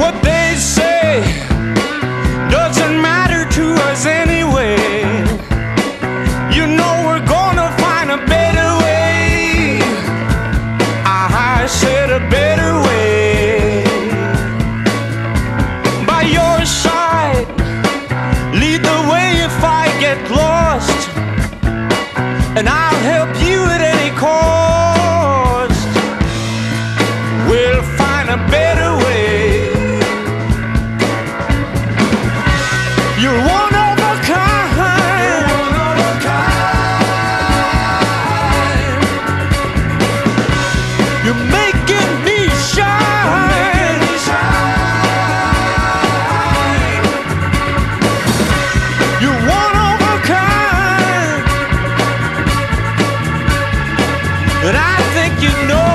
What they say doesn't matter to us anyway. You know we're gonna find a better way. I said a better way. By your side, lead the way if I get lost, and I'll help you at any cost. We'll find a better way. You're one of a kind. You're making me shine. You're one of a kind, and I think you know.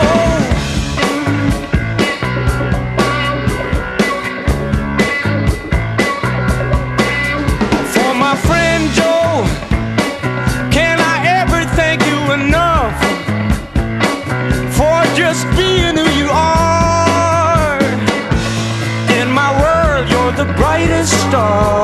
For my friend Joe, can I ever thank you enough for just being who you are? In my world, you're the brightest star.